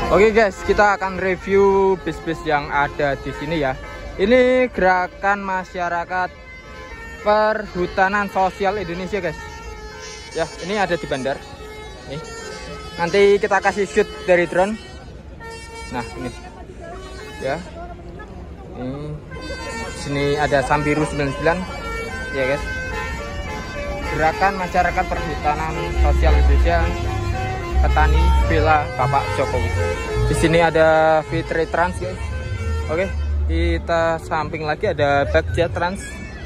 Oke guys, kita akan review bis-bis yang ada di sini ya. Ini gerakan masyarakat perhutanan sosial Indonesia guys. Ya, ini ada di bandar. Nih. Nanti kita kasih shoot dari drone. Nah, ini. Ya. Ini sini ada Sambiru 99. Ya guys. Gerakan masyarakat perhutanan sosial Indonesia. Petani bela Bapak Jokowi. Di sini ada Fitri Trans guys. Oke, kita samping lagi ada Bagja Trans.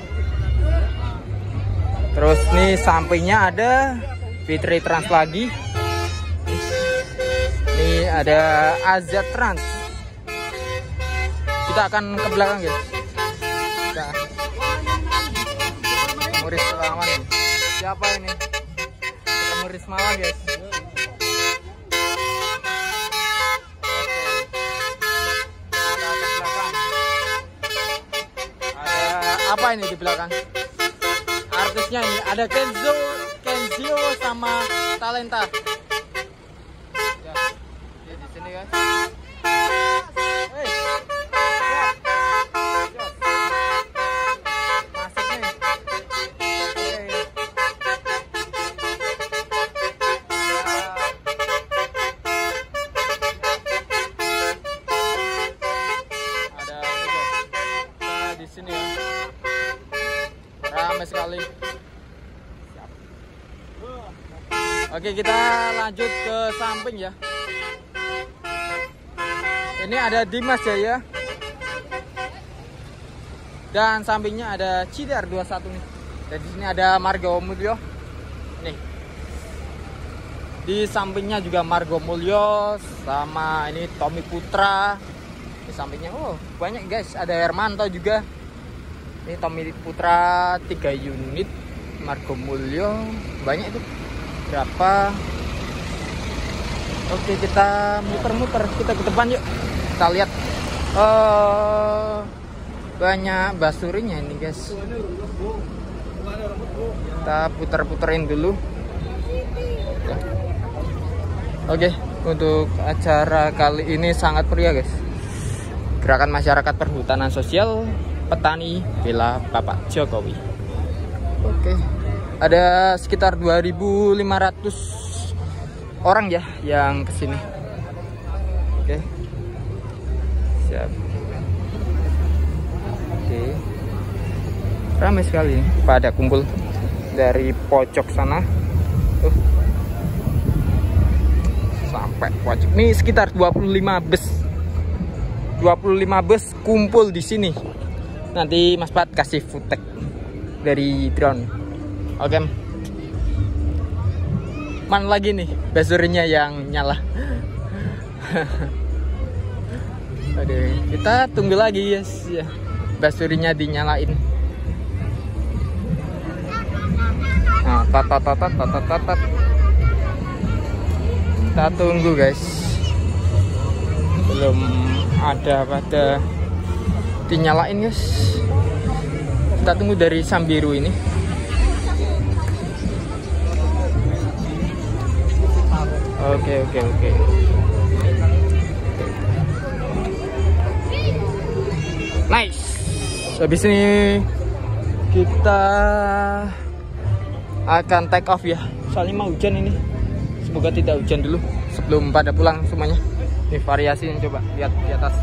Terus nih sampingnya ada Fitri Trans lagi. Ini ada Azad Trans. Kita akan ke belakang guys. Kita Muris Lawan. Siapa ini? Ketemu Rismawan guys. Apa ini di belakang? Artisnya ini ada Kenzio sama Talenta. Ya, di sini guys. Hey. Masuk nih. Okay. Ada di sini ya. Ramai sekali. Siap. Oke, kita lanjut ke samping ya. Ini ada Dimas Jaya. Dan sampingnya ada Cidar 21 nih. Dan di sini ada Margo Mulyo. Nih. Di sampingnya juga Margo Mulyo sama ini Tommy Putra. Di sampingnya banyak guys, ada Hermanto juga. Ini Tommy Putra 3 unit, Margo Mulyo banyak itu. Berapa? Oke, kita muter-muter, kita ke depan yuk. Kita lihat banyak basurinya ini guys. Kita puter-puterin dulu. Oke, untuk acara kali ini sangat meriah guys. Gerakan masyarakat perhutanan sosial petani bela Bapak Jokowi. Oke, ada sekitar 2.500 orang ya yang kesini. Oke, siap. Oke, ramai sekali pada kumpul dari pojok sana sampai pojok. Ini sekitar 25 bus kumpul di sini. Nanti Mas Pat kasih footage dari drone. Oke. Man lagi nih basurinya yang nyala. Aduh, kita tunggu lagi guys ya. Basurinya dinyalain. Nah, tat. Kita tunggu guys. Belum ada pada dinyalain guys. Kita tunggu dari Sambiru ini. Oke. Nice. Habis ini kita akan take off ya. Soalnya mau hujan ini. Semoga tidak hujan dulu sebelum pada pulang semuanya. Ini variasinya coba lihat di atas.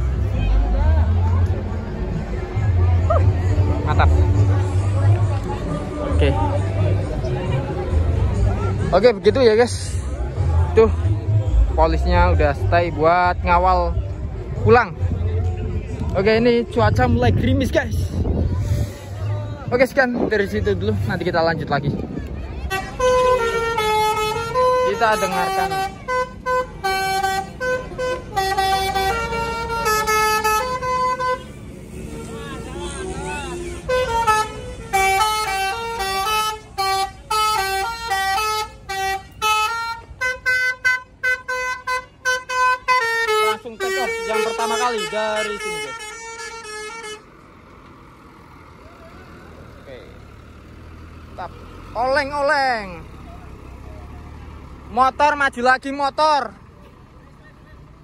Mantap. Oke, begitu ya guys. Tuh, polisnya udah stay buat ngawal pulang. Oke, ini cuaca mulai gerimis guys. Oke, sekian dari situ dulu. Nanti kita lanjut lagi. Kita dengarkan. Langsung take off yang pertama kali dari sini guys. Oke. Tap. Oleng. Motor maju lagi motor.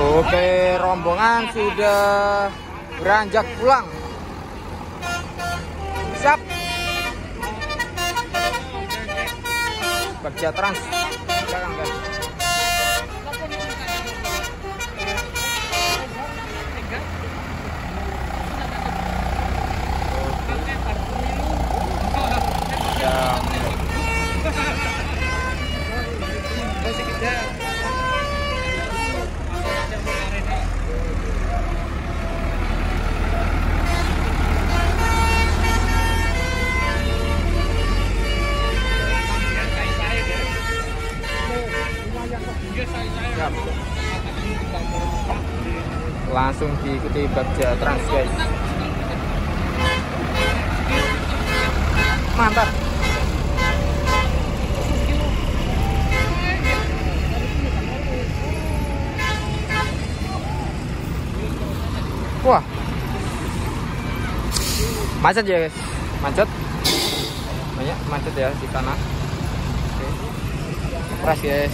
Oke, rombongan sudah beranjak pulang. Siap. Bagja Trans. Belakang, guys. Langsung diikuti Bagja Trans, guys. Mantap. Wah, macet ya, guys. Macet, banyak macet ya di sana. Oke. Keras, guys.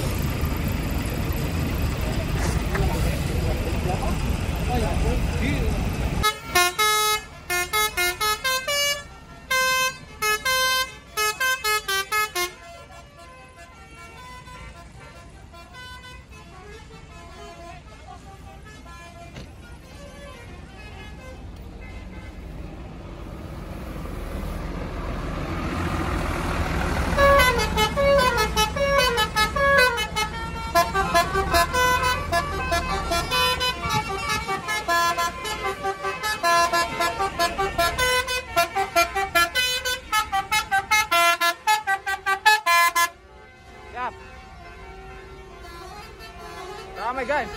Ramai, guys.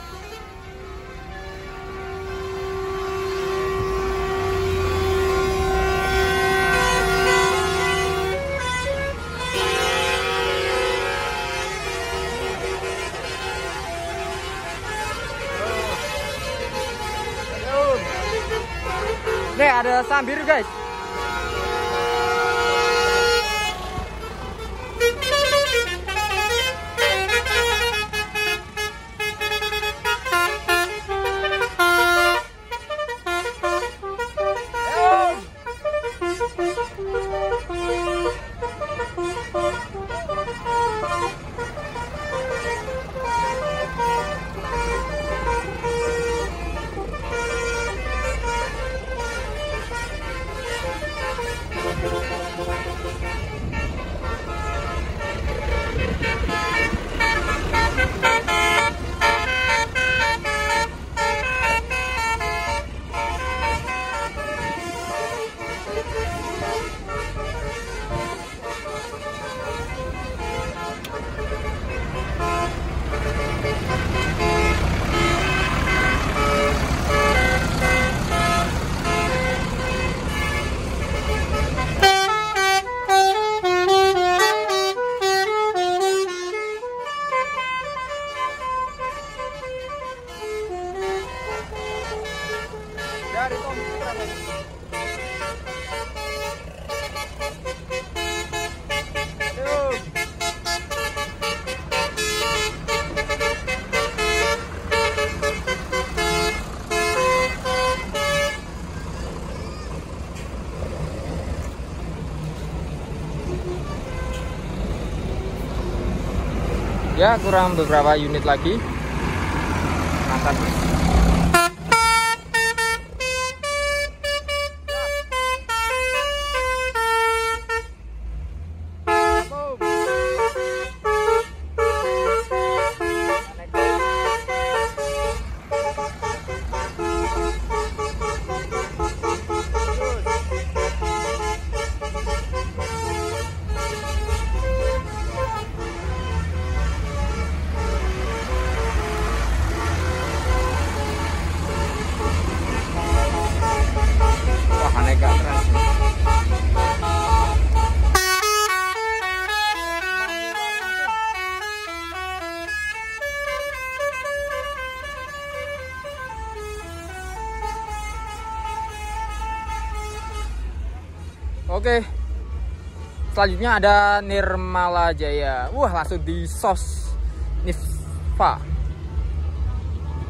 Nih ada Sambiru, guys. Ya, kurang beberapa unit lagi. Mantap. Oke, selanjutnya ada Nirmala Jaya. Wah, langsung di sos Niva.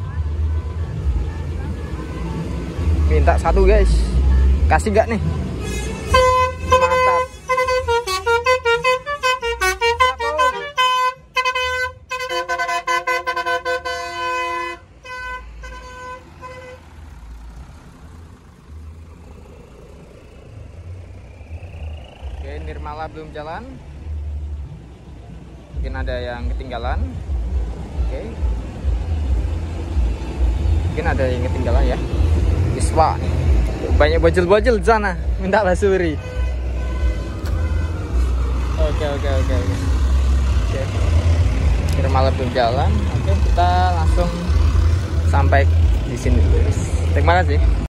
minta satu guys, kasih nggak nih? Mantap. Oke, Nirmala belum jalan, mungkin ada yang ketinggalan. Oke, mungkin ada yang ketinggalan ya. Iswa, banyak bojol-bojol di sana, minta basuri. Oke. Nirmala belum jalan. Oke, kita langsung sampai di sini dulu. Terima kasih.